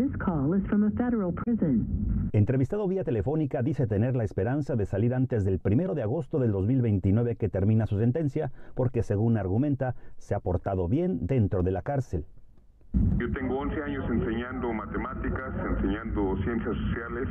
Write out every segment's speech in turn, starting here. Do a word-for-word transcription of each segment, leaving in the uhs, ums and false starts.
This call is from a federal prison. Entrevistado vía telefónica, dice tener la esperanza de salir antes del primero de agosto del dos mil veintinueve, que termina su sentencia, porque según argumenta, se ha portado bien dentro de la cárcel. Yo tengo once años enseñando matemáticas, enseñando ciencias sociales,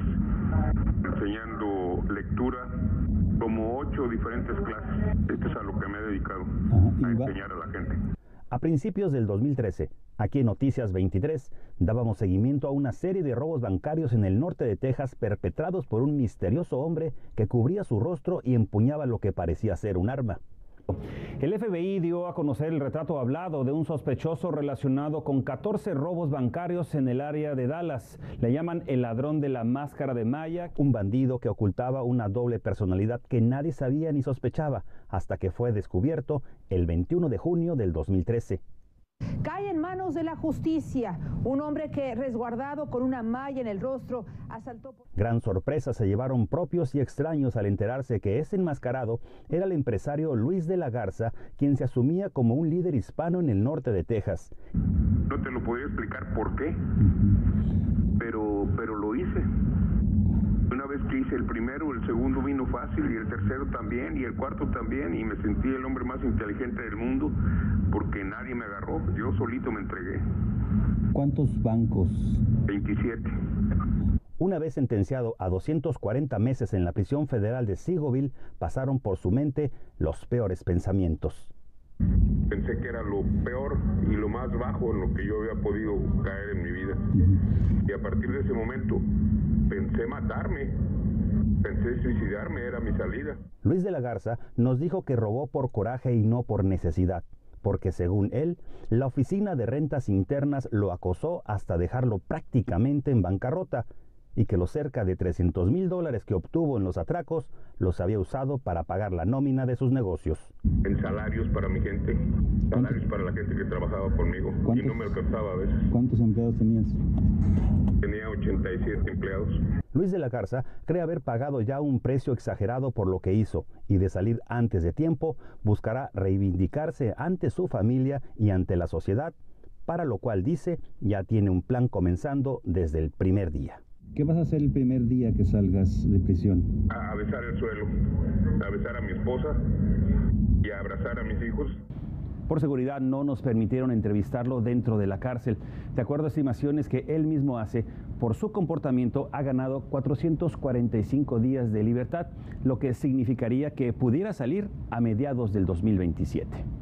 enseñando lectura, como ocho diferentes clases. Esto es a lo que me he dedicado, Ajá, a enseñar a la gente. A principios del dos mil trece, aquí en Noticias veintitrés, dábamos seguimiento a una serie de robos bancarios en el norte de Texas perpetrados por un misterioso hombre que cubría su rostro y empuñaba lo que parecía ser un arma. El F B I dio a conocer el retrato hablado de un sospechoso relacionado con catorce robos bancarios en el área de Dallas. Le llaman el ladrón de la máscara de Maya, un bandido que ocultaba una doble personalidad que nadie sabía ni sospechaba, hasta que fue descubierto el veintiuno de junio del dos mil trece. Cae en manos de la justicia un hombre que, resguardado con una malla en el rostro, asaltó... Gran sorpresa se llevaron propios y extraños al enterarse que ese enmascarado era el empresario Luis de la Garza, quien se asumía como un líder hispano en el norte de Texas. No te lo podía explicar por qué, pero, pero lo hice. Una vez que hice el primero, el segundo vino fácil, y el tercero también, y el cuarto también, y me sentí el hombre más inteligente del mundo, porque nadie me agarró, yo solito me entregué. ¿Cuántos bancos? veintisiete. Una vez sentenciado a doscientos cuarenta meses en la prisión federal de Seagoville, pasaron por su mente los peores pensamientos. Pensé que era lo peor y lo más bajo en lo que yo había podido caer en mi vida. Y a partir de ese momento pensé matarme, pensé suicidarme, era mi salida. Luis de la Garza nos dijo que robó por coraje y no por necesidad, porque según él, la oficina de rentas internas lo acosó hasta dejarlo prácticamente en bancarrota, y que los cerca de trescientos mil dólares que obtuvo en los atracos los había usado para pagar la nómina de sus negocios. En salarios para mi gente, salarios para la gente que trabajaba conmigo, y no me alcanzaba a veces. ¿Cuántos empleados tenías? Tenía ochenta y siete empleados. Luis de la Garza cree haber pagado ya un precio exagerado por lo que hizo, y de salir antes de tiempo buscará reivindicarse ante su familia y ante la sociedad, para lo cual dice ya tiene un plan comenzando desde el primer día. ¿Qué vas a hacer el primer día que salgas de prisión? A besar el suelo, a besar a mi esposa y a abrazar a mis hijos. Por seguridad no nos permitieron entrevistarlo dentro de la cárcel. De acuerdo a estimaciones que él mismo hace, por su comportamiento ha ganado cuatrocientos cuarenta y cinco días de libertad, lo que significaría que pudiera salir a mediados del dos mil veintisiete.